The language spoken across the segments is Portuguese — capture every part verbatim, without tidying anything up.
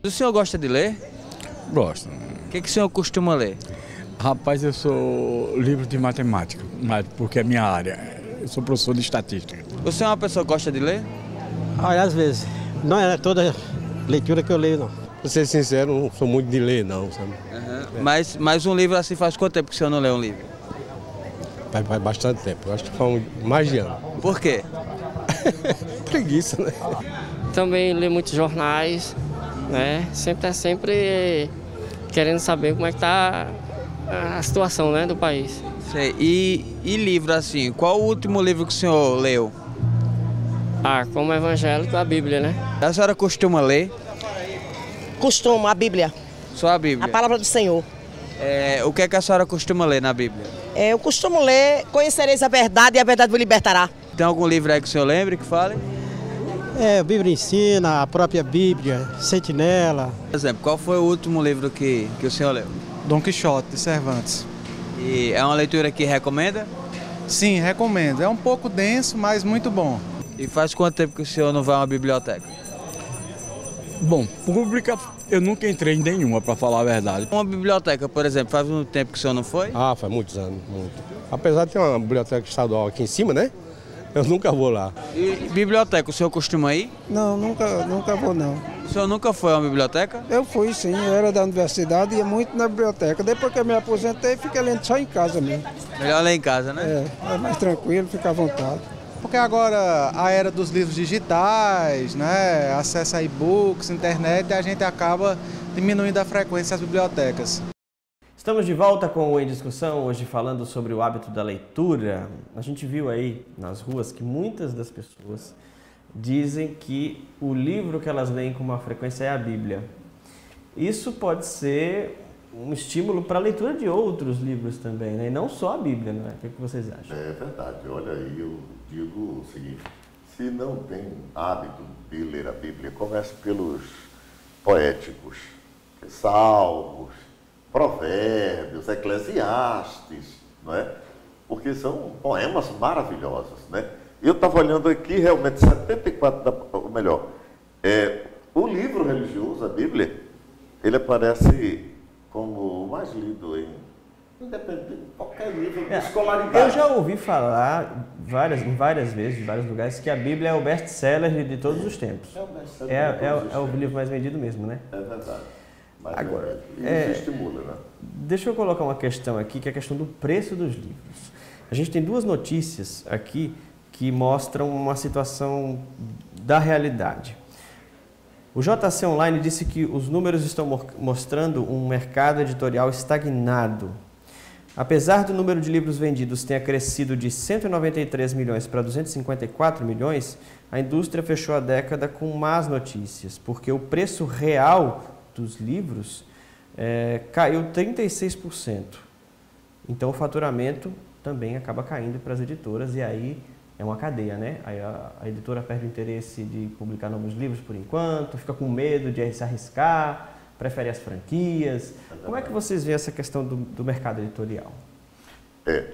O senhor gosta de ler? Gosto. O que, que o senhor costuma ler? Rapaz, eu sou livro de matemática, mas porque é minha área. Eu sou professor de estatística. O senhor é uma pessoa que gosta de ler? Olha, às vezes. Não é toda leitura que eu leio, não. Pra ser sincero, não sou muito de ler, não, sabe? Uhum. Mas, mas um livro assim, faz quanto tempo que o senhor não lê um livro? Faz, faz bastante tempo. Eu acho que faz mais de ano. Por quê? Preguiça, né? Também lê muitos jornais, né? Sempre é sempre querendo saber como é que está a situação, né, do país. Sei. E, e livro assim, qual o último livro que o senhor leu? Ah, como evangélico, a Bíblia, né? A senhora costuma ler? Costumo, a Bíblia, Só a Bíblia? a palavra do Senhor. É, o que é que a senhora costuma ler na Bíblia? É, eu costumo ler, conhecereis a verdade e a verdade vos libertará. Tem algum livro aí que o senhor lembre que fale? É, a Bíblia ensina, a própria Bíblia, Sentinela. Por exemplo, qual foi o último livro que, que o senhor leu? Dom Quixote, de Cervantes. E é uma leitura que recomenda? Sim, recomendo. É um pouco denso, mas muito bom. E faz quanto tempo que o senhor não vai a uma biblioteca? Bom, pública eu nunca entrei em nenhuma, para falar a verdade. Uma biblioteca, por exemplo, faz um tempo que o senhor não foi? Ah, faz muitos anos, muito. Apesar de ter uma biblioteca estadual aqui em cima, né? Eu nunca vou lá. E biblioteca, o senhor costuma ir? Não, nunca, nunca vou não. O senhor nunca foi a uma biblioteca? Eu fui sim, eu era da universidade e ia muito na biblioteca. Depois que eu me aposentei, fiquei lendo só em casa mesmo. Melhor ler em casa, né? É, é mais tranquilo, fica à vontade. Porque agora a era dos livros digitais, né, acesso a e-books, internet, a gente acaba diminuindo a frequência das bibliotecas. Estamos de volta com o Em Discussão, hoje falando sobre o hábito da leitura. A gente viu aí nas ruas que muitas das pessoas dizem que o livro que elas leem com uma frequência é a Bíblia. Isso pode ser um estímulo para a leitura de outros livros também, né? E não só a Bíblia, né? O que, é que vocês acham? É verdade. Olha aí, eu digo o seguinte, se não tem hábito de ler a Bíblia, comece pelos poéticos, salmos, provérbios, eclesiastes, não é? Porque são poemas maravilhosos, né? Eu estava olhando aqui, realmente, setenta e quatro, ou melhor, é, o livro religioso, a Bíblia, ele aparece como o mais lido em independente de qualquer nível de É, escolaridade. eu já ouvi falar várias, em várias vezes, em vários lugares, que a Bíblia é o best-seller de todos os tempos. É o best-seller É, de todos é, os é o tempos. livro mais vendido mesmo, né? É verdade. Mas Agora, isso é, estimula, né? Deixa eu colocar uma questão aqui, que é a questão do preço dos livros. A gente tem duas notícias aqui que mostram uma situação da realidade. O J C Online disse que os números estão mostrando um mercado editorial estagnado. Apesar do número de livros vendidos ter crescido de cento e noventa e três milhões para duzentos e cinquenta e quatro milhões, a indústria fechou a década com más notícias, porque o preço real dos livros é, caiu trinta e seis por cento. Então o faturamento também acaba caindo para as editoras e aí é uma cadeia, né? Aí a, a editora perde o interesse de publicar novos livros por enquanto, fica com medo de se arriscar, prefere as franquias. Como é que vocês veem essa questão do, do mercado editorial? É,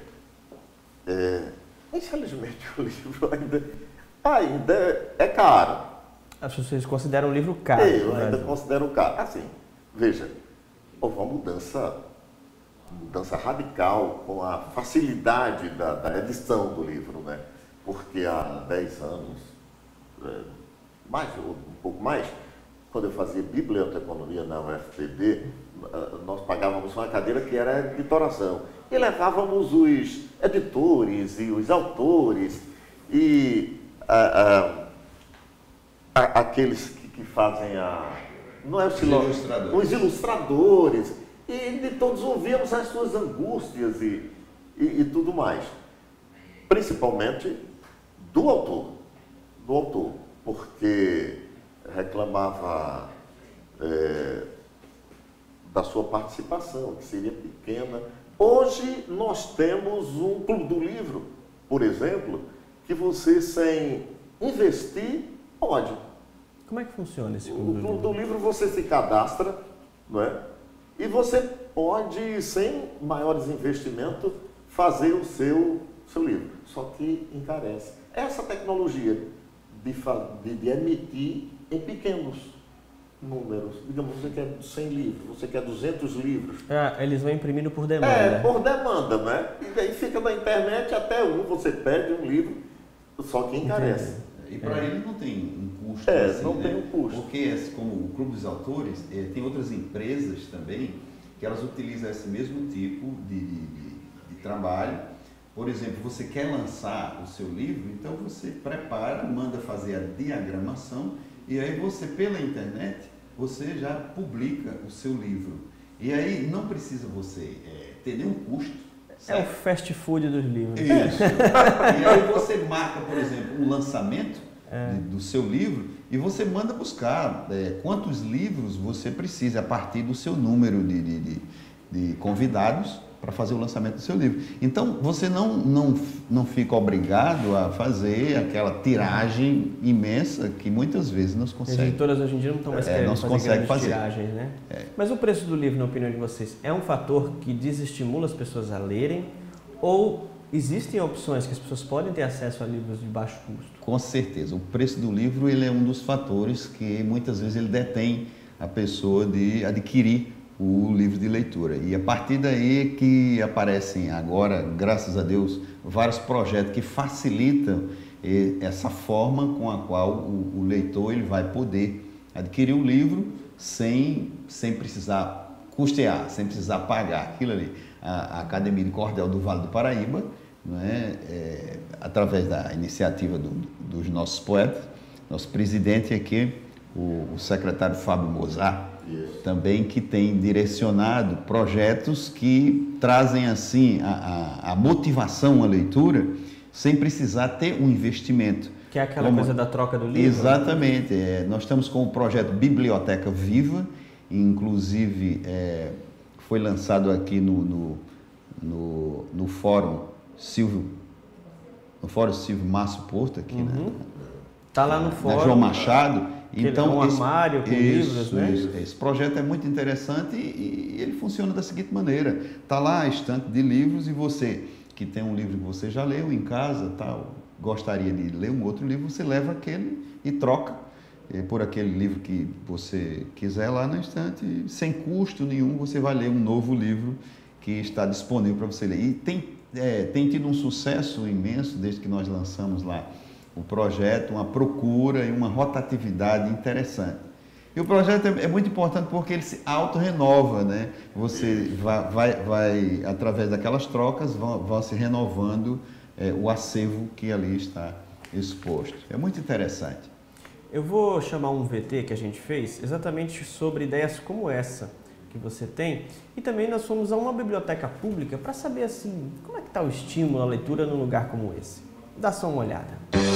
é, infelizmente o livro ainda, ainda é caro. As pessoas consideram o livro caro? Eu ainda considero caro. Assim, veja, houve uma mudança, mudança radical com a facilidade da, da edição do livro, né? Porque há dez anos, é, mais, um pouco mais, quando eu fazia biblioteconomia na U F P B, nós pagávamos uma cadeira que era editoração. E levávamos os editores e os autores e a, a, a, aqueles que, que fazem a... Não é o silão, os ilustradores. Os ilustradores. E de todos ouvíamos as suas angústias e, e, e tudo mais. Principalmente do autor. Do autor. Porque reclamava é, da sua participação, que seria pequena. Hoje nós temos um clube do livro, por exemplo, que você sem investir pode. Como é que funciona esse clube do livro? O clube do livro você se cadastra, não é? E você pode, sem maiores investimentos, fazer o seu, seu livro. Só que encarece. Essa tecnologia de, de, de emitir em pequenos, números. Digamos, você quer cem livros, você quer duzentos livros. É, eles vão imprimindo por demanda. É, por demanda, né? E daí fica na internet até um, você pede um livro, só que encarece. E para é. ele não tem um custo. É, assim, não né? tem um custo. Porque, como o Clube dos Autores, é, tem outras empresas também que elas utilizam esse mesmo tipo de, de, de, de trabalho. Por exemplo, você quer lançar o seu livro, então você prepara, manda fazer a diagramação e aí você, pela internet, você já publica o seu livro. E aí não precisa você é, ter nenhum custo. É o fast food dos livros. Isso. E aí você marca, por exemplo, um lançamento é. de, do seu livro e você manda buscar é, quantos livros você precisa a partir do seu número de, de, de, de convidados para fazer o lançamento do seu livro. Então, você não, não, não fica obrigado a fazer aquela tiragem imensa que muitas vezes não se consegue. As editoras hoje em dia não estão mais é, querendo não se fazer consegue grandes fazer. tiragens, né? É. Mas o preço do livro, na opinião de vocês, é um fator que desestimula as pessoas a lerem ou existem opções que as pessoas podem ter acesso a livros de baixo custo? Com certeza. O preço do livro ele é um dos fatores que muitas vezes ele detém a pessoa de adquirir o livro de leitura. E a partir daí que aparecem agora, graças a Deus, vários projetos que facilitam essa forma com a qual o, o leitor ele vai poder adquirir o livro sem, sem precisar custear, sem precisar pagar aquilo ali. A, a Academia de Cordel do Vale do Paraíba, né, é, através da iniciativa do, dos nossos poetas, nosso presidente aqui, o, o secretário Fábio Mozart, também que tem direcionado projetos que trazem assim a, a, a motivação à leitura sem precisar ter um investimento. Que é aquela Como... coisa da troca do livro? Exatamente. É, nós estamos com o projeto Biblioteca Viva, inclusive é, foi lançado aqui no, no, no, no Fórum Silvio, no Fórum Silvio Márcio Porto, aqui, uhum. né? Está lá no Fórum. Na João Machado. Então, um armário com isso, livros, né? Isso, esse projeto é muito interessante e, e ele funciona da seguinte maneira. Está lá a estante de livros e você, que tem um livro que você já leu em casa, tal, gostaria de ler um outro livro, você leva aquele e troca eh, por aquele livro que você quiser lá na estante. Sem custo nenhum, você vai ler um novo livro que está disponível para você ler. E tem, é, tem tido um sucesso imenso desde que nós lançamos lá o projeto, uma procura e uma rotatividade interessante. E o projeto é, é muito importante porque ele se auto-renova, né? Você vai, vai, vai, através daquelas trocas, vão, vão se renovando é, o acervo que ali está exposto. É muito interessante. Eu vou chamar um V T que a gente fez exatamente sobre ideias como essa que você tem. E também nós fomos a uma biblioteca pública para saber assim, como é que está o estímulo à leitura num lugar como esse. Dá só uma olhada.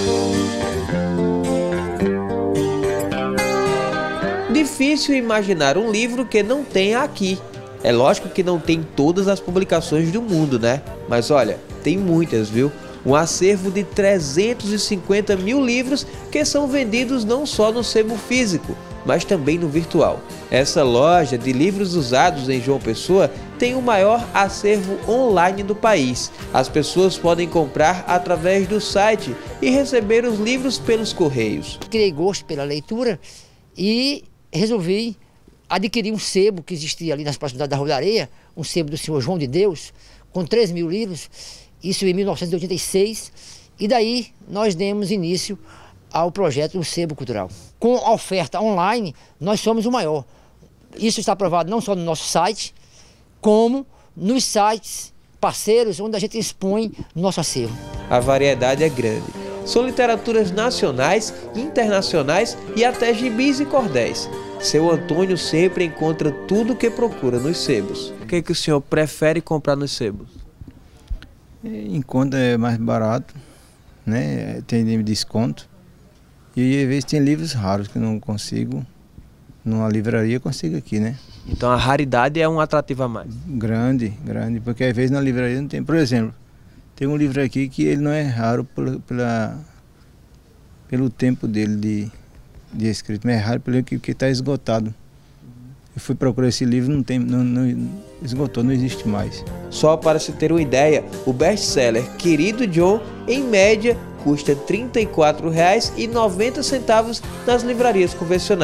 Difícil imaginar um livro que não tenha aqui. É lógico que não tem todas as publicações do mundo, né? Mas olha, tem muitas, viu? Um acervo de trezentos e cinquenta mil livros que são vendidos não só no sebo físico, mas também no virtual. Essa loja de livros usados em João Pessoa tem o maior acervo online do país. As pessoas podem comprar através do site e receber os livros pelos correios. Criei gosto pela leitura e resolvi adquirir um sebo que existia ali nas proximidades da Rua da Areia, um sebo do senhor João de Deus, com três mil livros, isso em mil novecentos e oitenta e seis, e daí nós demos início ao projeto do Sebo Cultural. Com a oferta online, nós somos o maior. Isso está aprovado não só no nosso site, como nos sites parceiros onde a gente expõe nosso acervo. A variedade é grande. São literaturas nacionais, internacionais e até gibis e cordéis. Seu Antônio sempre encontra tudo o que procura nos sebos. O que, é que o senhor prefere comprar nos sebos? Enquanto é mais barato, né? Tem desconto. E às vezes tem livros raros que eu não consigo, numa livraria eu consigo aqui, né? Então a raridade é um atrativo a mais? Grande, grande, porque às vezes na livraria não tem. Por exemplo, tem um livro aqui que ele não é raro pela, pela, pelo tempo dele de, de escrito, mas é raro pelo que está esgotado. Eu fui procurar esse livro, não tem, não, não, esgotou, não existe mais. Só para se ter uma ideia, o best-seller Querido John, em média, custa trinta e quatro reais e noventa centavos nas livrarias convencionais.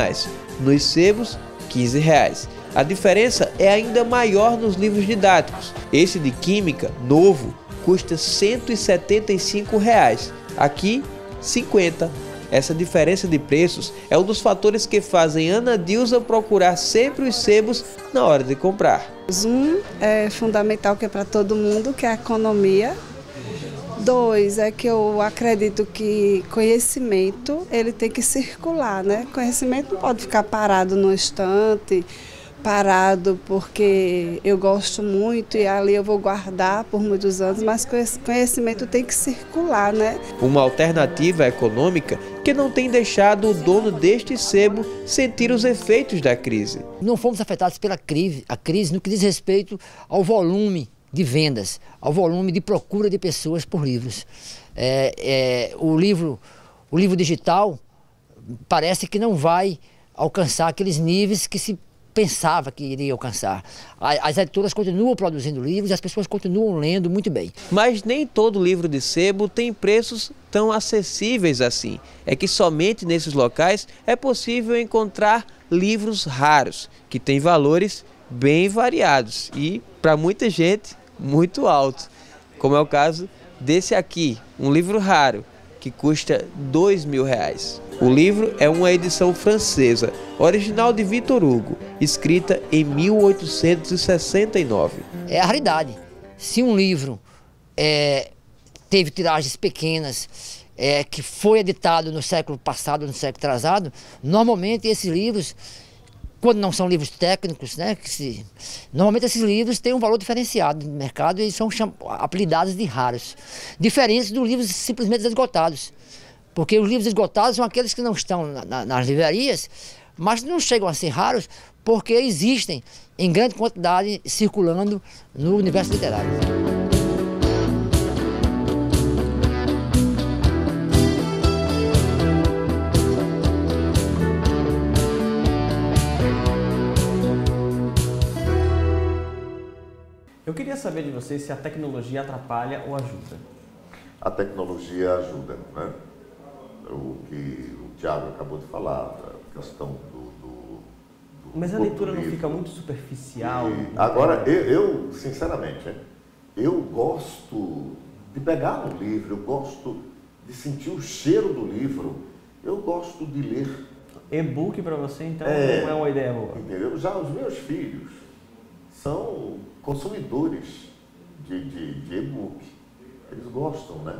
Nos sebos, quinze reais. A diferença é ainda maior nos livros didáticos. Esse de Química, novo, custa cento e setenta e cinco reais. Aqui, cinquenta reais. Essa diferença de preços é um dos fatores que fazem Ana Dilza procurar sempre os sebos na hora de comprar. Um é fundamental, que é para todo mundo, que é a economia. Dois, é que eu acredito que conhecimento ele tem que circular, né? Conhecimento não pode ficar parado no estante, parado porque eu gosto muito e ali eu vou guardar por muitos anos, mas conhecimento tem que circular, né? Uma alternativa econômica que não tem deixado o dono deste sebo sentir os efeitos da crise. Não fomos afetados pela crise, a crise no que diz respeito ao volume de vendas, ao volume de procura de pessoas por livros. É, é, o livro, o livro digital parece que não vai alcançar aqueles níveis que se pensava que iria alcançar. As editoras continuam produzindo livros e as pessoas continuam lendo muito bem. Mas nem todo livro de sebo tem preços tão acessíveis assim. É que somente nesses locais é possível encontrar livros raros, que têm valores bem variados e, para muita gente, muito altos. Como é o caso desse aqui, um livro raro, que custa dois mil reais. O livro é uma edição francesa, original de Victor Hugo, escrita em mil oitocentos e sessenta e nove. É a raridade. Se um livro é, teve tiragens pequenas, é, que foi editado no século passado, no século atrasado, normalmente esses livros, quando não são livros técnicos, né, que se, normalmente esses livros têm um valor diferenciado no mercado e são apelidados de raros. Diferentes dos livros simplesmente esgotados. Porque os livros esgotados são aqueles que não estão na, na, nas livrarias, mas não chegam a ser raros porque existem em grande quantidade circulando no universo literário. Eu queria saber de vocês se a tecnologia atrapalha ou ajuda. A tecnologia ajuda, né? O que o Tiago acabou de falar, a questão do... do, do Mas a leitura não fica muito superficial? E, agora, eu, eu, sinceramente, eu gosto de pegar no livro, eu gosto de sentir o cheiro do livro, eu gosto de ler. E-book para você, então, é, não é uma ideia boa? Entendeu? Já os meus filhos são consumidores de, de, de e-book. Eles gostam, né?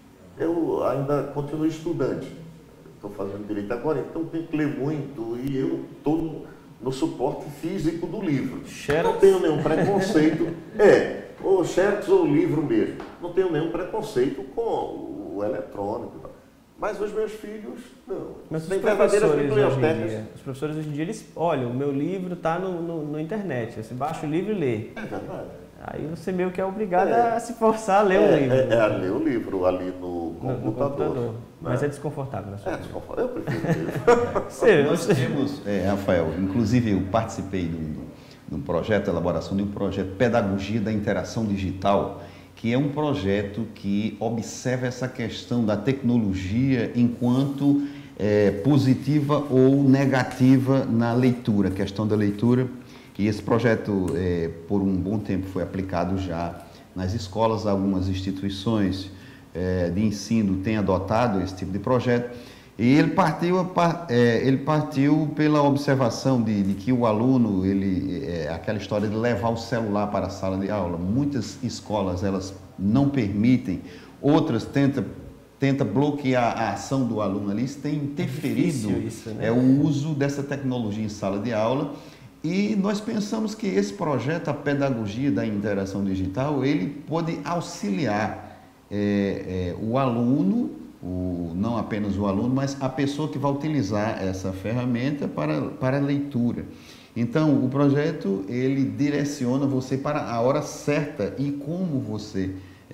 Eu ainda continuo estudante. Estou fazendo direito agora, então tenho que ler muito e eu estou no suporte físico do livro. Xerox. Não tenho nenhum preconceito. É, ou Xerox ou livro mesmo. Não tenho nenhum preconceito com o eletrônico. Mas os meus filhos, não. Mas os Tem professores, verdadeiras hoje em bibliotecas. dia, os professores hoje em dia, eles, olha, o meu livro está no, no, no internet, você baixa o livro e lê. É verdade. Aí você meio que é obrigado é. a se forçar a ler é, o livro. É, é a ler o livro ali no computador. No, no computador. Né? Mas é desconfortável na sua É desconfortável, eu prefiro o livro. Sim, Nós temos, é, Rafael, inclusive eu participei de um, de um projeto, elaboração de um projeto Pedagogia da Interação Digital, que é um projeto que observa essa questão da tecnologia enquanto é, positiva ou negativa na leitura, questão da leitura. E esse projeto, é, por um bom tempo, foi aplicado já nas escolas. Algumas instituições é, de ensino têm adotado esse tipo de projeto. E ele partiu, é, ele partiu pela observação de, de que o aluno, ele, é, aquela história de levar o celular para a sala de aula. Muitas escolas, elas não permitem, outras tentam tenta bloquear a ação do aluno ali. Isso tem interferido é isso, né? é, o uso dessa tecnologia em sala de aula. E nós pensamos que esse projeto, a pedagogia da interação digital, ele pode auxiliar é, é, o aluno, o, não apenas o aluno, mas a pessoa que vai utilizar essa ferramenta para, para a leitura. Então, o projeto, ele direciona você para a hora certa e como você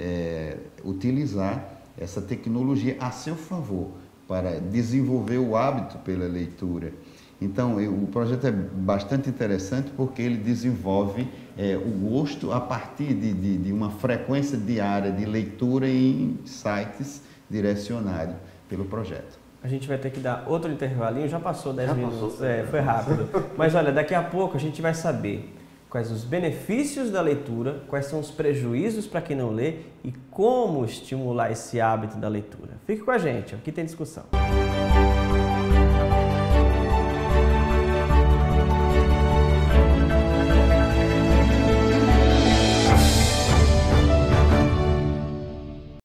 é, utilizar essa tecnologia a seu favor para desenvolver o hábito pela leitura. Então, eu, o projeto é bastante interessante porque ele desenvolve é, o gosto a partir de, de, de uma frequência diária de leitura em sites direcionados pelo projeto. A gente vai ter que dar outro intervalinho, já passou dez Já minutos, passou, é, foi rápido. Mas olha, daqui a pouco a gente vai saber quais os benefícios da leitura, quais são os prejuízos para quem não lê e como estimular esse hábito da leitura. Fique com a gente, aqui tem discussão.